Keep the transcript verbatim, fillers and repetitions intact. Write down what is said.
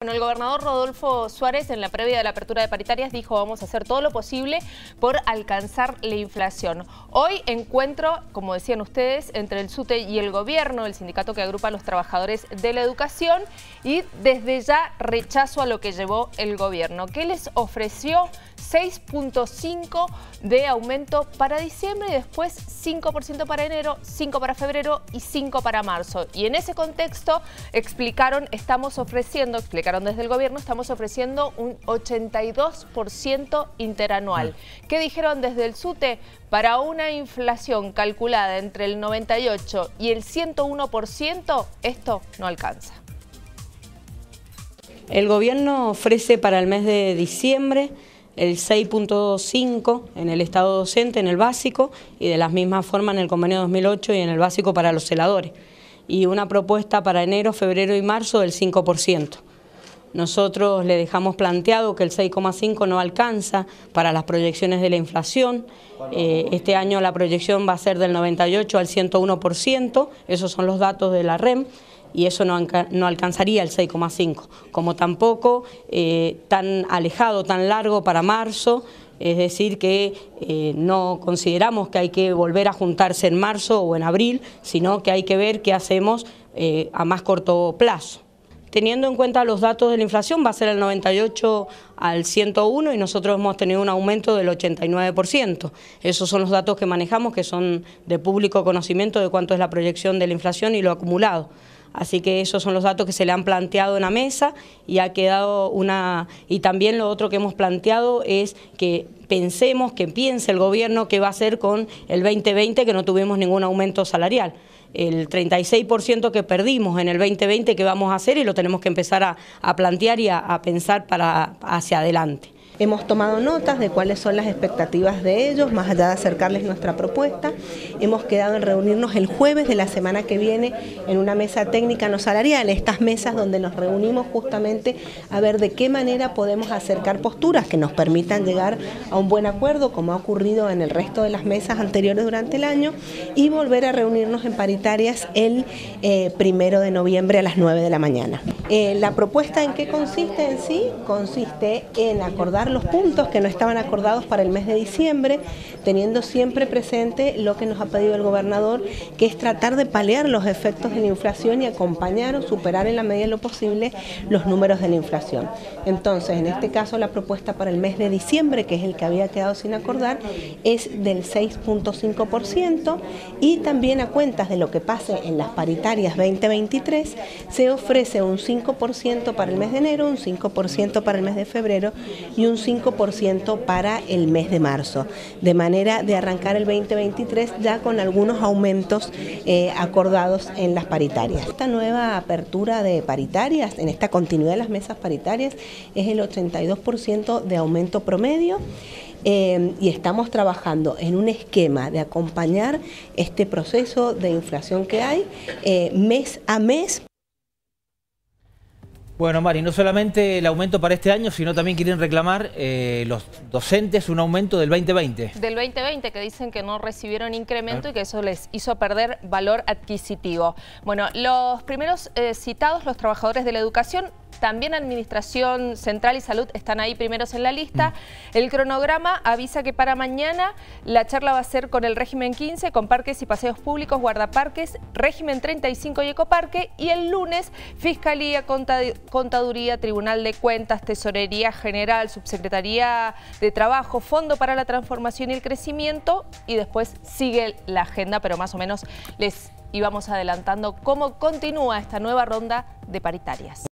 Bueno, el gobernador Rodolfo Suárez, en la previa de la apertura de paritarias, dijo: vamos a hacer todo lo posible por alcanzar la inflación. Hoy encuentro, como decían ustedes, entre el SUTE y el gobierno, el sindicato que agrupa a los trabajadores de la educación, y desde ya rechazo a lo que llevó el gobierno, que les ofreció seis punto cinco de aumento para diciembre y después cinco por ciento para enero, cinco para febrero y cinco para marzo. Y en ese contexto explicaron, estamos ofreciendo, explicaron desde el gobierno, estamos ofreciendo un ochenta y dos por ciento interanual. ¿Qué dijeron desde el SUTE? Para una inflación calculada entre el noventa y ocho y el ciento uno por ciento, esto no alcanza. El gobierno ofrece para el mes de diciembre el seis punto cinco en el estado docente, en el básico, y de la misma forma en el convenio dos mil ocho y en el básico para los celadores. Y una propuesta para enero, febrero y marzo del cinco por ciento. Nosotros le dejamos planteado que el seis coma cinco no alcanza para las proyecciones de la inflación. Eh, este año la proyección va a ser del noventa y ocho al ciento uno por ciento, esos son los datos de la R E M. Y eso no, no alcanzaría el seis coma cinco, como tampoco eh, tan alejado, tan largo para marzo, es decir que eh, no consideramos que hay que volver a juntarse en marzo o en abril, sino que hay que ver qué hacemos eh, a más corto plazo. Teniendo en cuenta los datos de la inflación, va a ser el noventa y ocho al ciento uno y nosotros hemos tenido un aumento del ochenta y nueve por ciento. Esos son los datos que manejamos, que son de público conocimiento de cuánto es la proyección de la inflación y lo acumulado. Así que esos son los datos que se le han planteado en la mesa y ha quedado una... Y también lo otro que hemos planteado es que pensemos, que piense el gobierno qué va a hacer con el veinte veinte, que no tuvimos ningún aumento salarial. El treinta y seis por ciento que perdimos en el veinte veinte, ¿qué vamos a hacer? Y lo tenemos que empezar a, a plantear y a, a pensar para hacia adelante. Hemos tomado notas de cuáles son las expectativas de ellos, más allá de acercarles nuestra propuesta. Hemos quedado en reunirnos el jueves de la semana que viene en una mesa técnica no salarial, estas mesas donde nos reunimos justamente a ver de qué manera podemos acercar posturas que nos permitan llegar a un buen acuerdo, como ha ocurrido en el resto de las mesas anteriores durante el año, y volver a reunirnos en paritarias el eh, primero de noviembre a las nueve de la mañana. Eh, la propuesta, ¿en qué consiste en sí? Consiste en acordar los puntos que no estaban acordados para el mes de diciembre, teniendo siempre presente lo que nos ha pedido el gobernador, que es tratar de paliar los efectos de la inflación y acompañar o superar en la medida de lo posible los números de la inflación. Entonces, en este caso, la propuesta para el mes de diciembre, que es el que había quedado sin acordar, es del seis punto cinco por ciento, y también a cuentas de lo que pase en las paritarias veinte veintitrés, se ofrece un cinco por ciento para el mes de enero, un cinco por ciento para el mes de febrero y un cinco por ciento para el mes de marzo, de manera de arrancar el veinte veintitrés ya con algunos aumentos eh, acordados en las paritarias. Esta nueva apertura de paritarias, en esta continuidad de las mesas paritarias, es el ochenta y dos por ciento de aumento promedio. Eh, y estamos trabajando en un esquema de acompañar este proceso de inflación que hay eh, mes a mes. Bueno, Mari, no solamente el aumento para este año, sino también quieren reclamar eh, los docentes un aumento del veinte veinte. Del veinte veinte, que dicen que no recibieron incremento y que eso les hizo perder valor adquisitivo. Bueno, los primeros eh, citados, los trabajadores de la educación, también Administración Central y Salud están ahí primeros en la lista. Mm. El cronograma avisa que para mañana la charla va a ser con el régimen quince, con parques y paseos públicos, guardaparques, régimen treinta y cinco y ecoparque, y el lunes Fiscalía, Contaduría, Tribunal de Cuentas, Tesorería General, Subsecretaría de Trabajo, Fondo para la Transformación y el Crecimiento, y después sigue la agenda, pero más o menos les íbamos adelantando cómo continúa esta nueva ronda de paritarias.